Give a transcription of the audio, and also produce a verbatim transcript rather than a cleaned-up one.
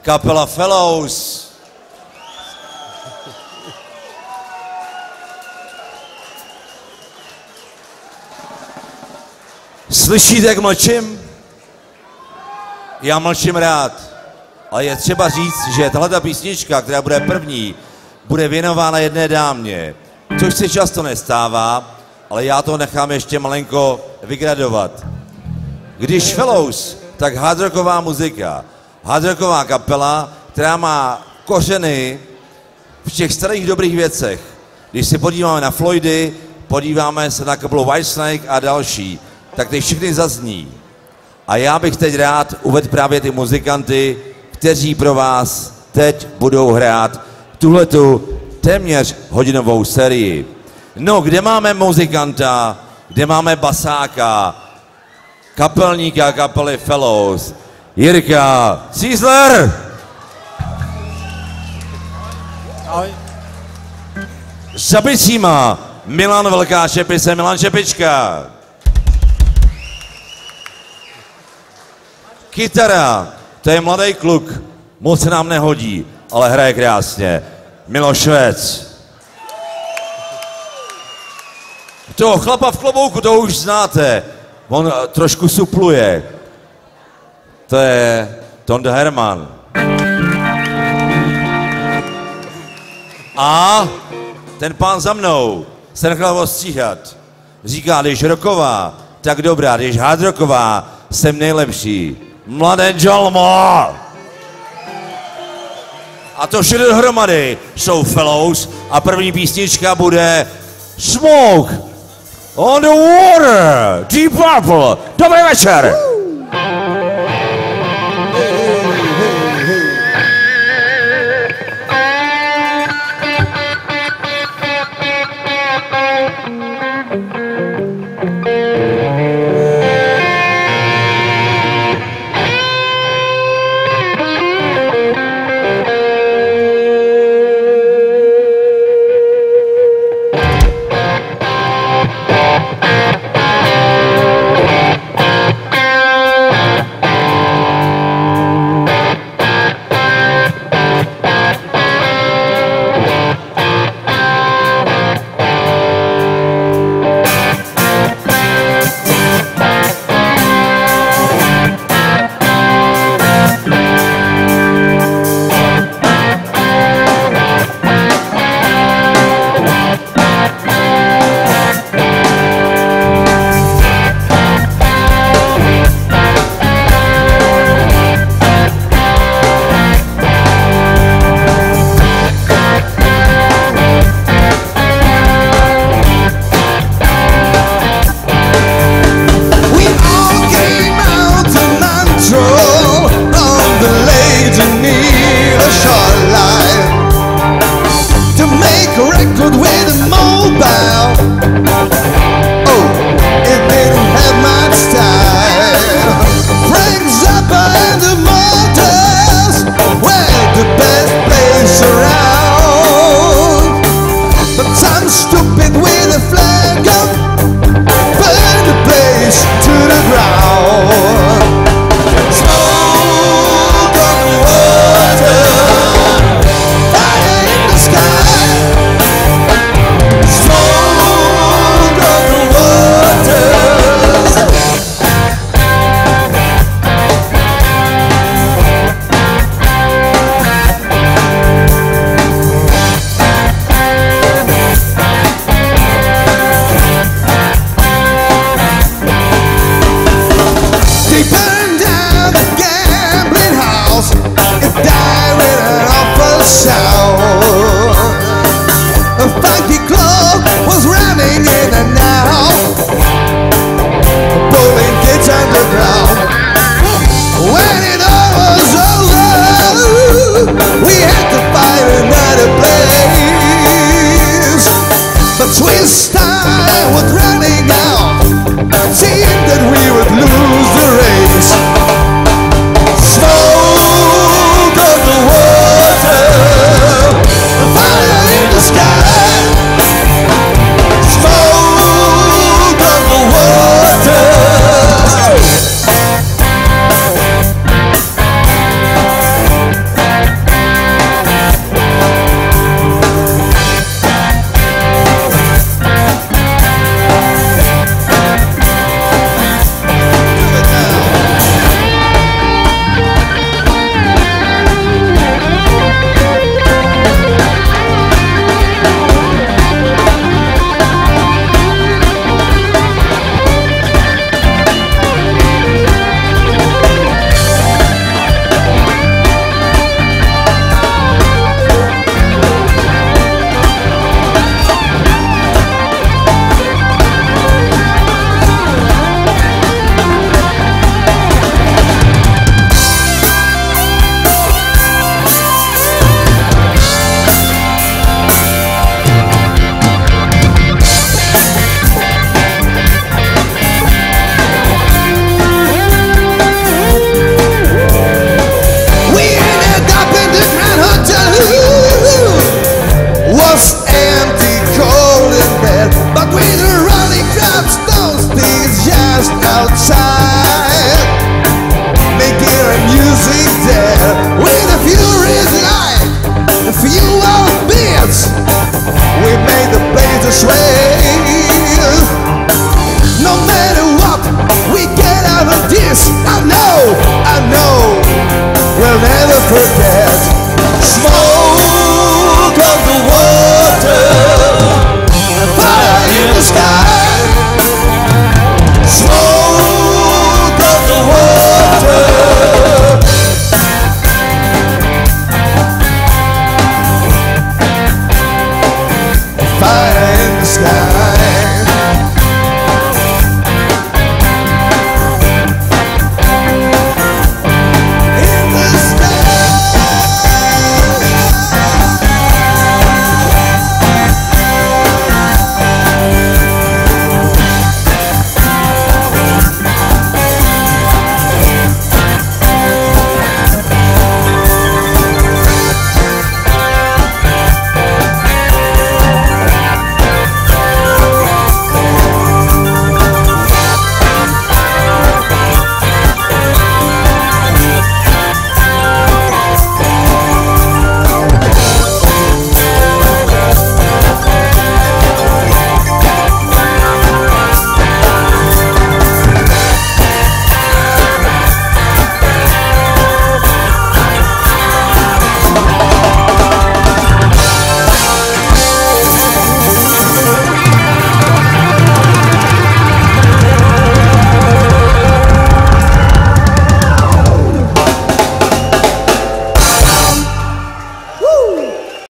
kapela Fellows. Slyšíte, jak mlčím? Já mlčím rád, ale je třeba říct, že tahleta písnička, která bude první, bude věnována jedné dámě, což se často nestává, ale já to nechám ještě malinko vygradovat. Když Fellows, tak hardrocková muzika, hardrocková kapela, která má kořeny v těch starých dobrých věcech. Když se podíváme na Floydy, podíváme se na kapelu Whitesnake a další, tak ty všechny zazní. A já bych teď rád uvedl právě ty muzikanty, kteří pro vás teď budou hrát tuhletu téměř hodinovou sérii. No, kde máme muzikanta, kde máme basáka, kapelníka kapely Fellows, Jirka Císler. Ahoj. Za bicíma Milan Velká Čepice, Milan Čepička. Kytara, to je mladý kluk, moc se nám nehodí, ale hraje krásně. Miloš Švec. Toho chlapa v klobouku, toho už znáte, on trošku supluje. To je Tonda Herman. A ten pán za mnou se nechal ostříhat. Říká, když rocková, tak dobrá, když hardrocková, jsem nejlepší. Mladé Jolmo! A to všechno dohromady jsou Fellows a první písnička bude Smoke on the Water, Deep Purple. Dobrý večer! Yeah. životě.